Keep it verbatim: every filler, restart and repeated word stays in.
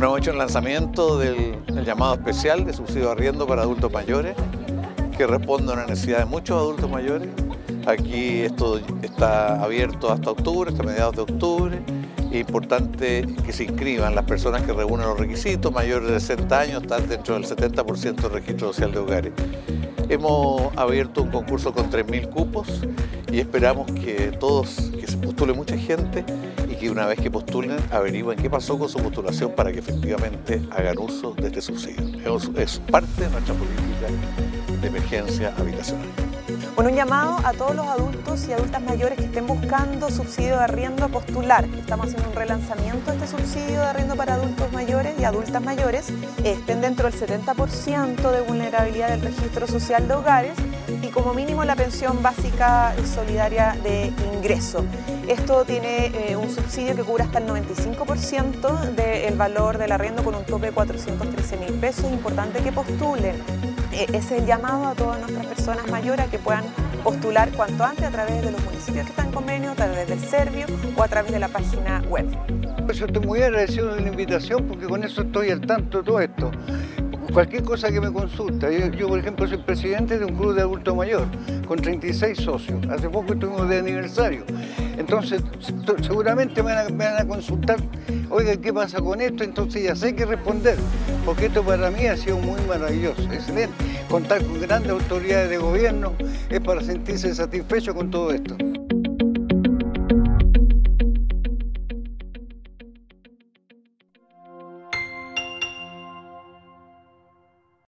Bueno, hemos hecho el lanzamiento del, del llamado especial de subsidio de arriendo para adultos mayores, que responde a una necesidad de muchos adultos mayores. Aquí esto está abierto hasta octubre, hasta mediados de octubre. Es importante que se inscriban las personas que reúnen los requisitos, mayores de sesenta años, están dentro del setenta por ciento del registro social de hogares. Hemos abierto un concurso con tres mil cupos y esperamos que todos, que se postule mucha gente y que una vez que postulen averigüen qué pasó con su postulación para que efectivamente hagan uso de este subsidio. Es, es parte de nuestra política de emergencia habitacional. Bueno, un llamado a todos los adultos y adultas mayores que estén buscando subsidio de arriendo a postular. Estamos haciendo un relanzamiento de este subsidio de arriendo para adultos mayores y adultas mayores. Estén dentro del setenta por ciento de vulnerabilidad del registro social de hogares y como mínimo la pensión básica solidaria de ingreso. Esto tiene eh, un subsidio que cubre hasta el noventa y cinco por ciento del valor del arriendo con un tope de cuatrocientos trece mil pesos. Es importante que postulen. Eh, ese es el llamado a todas nuestras personas mayores a que puedan postular cuanto antes a través de los municipios que están en convenio, a través del Servio o a través de la página web. Yo estoy muy agradecido de la invitación porque con eso estoy al tanto de todo esto. Cualquier cosa que me consulta. Yo, yo, por ejemplo, soy presidente de un club de adulto mayor con treinta y seis socios. Hace poco estuvimos de aniversario. Entonces, seguramente me van, a, me van a consultar, oiga, ¿qué pasa con esto? Entonces ya sé qué responder, porque esto para mí ha sido muy maravilloso, excelente. Contar con grandes autoridades de gobierno es para sentirse satisfecho con todo esto.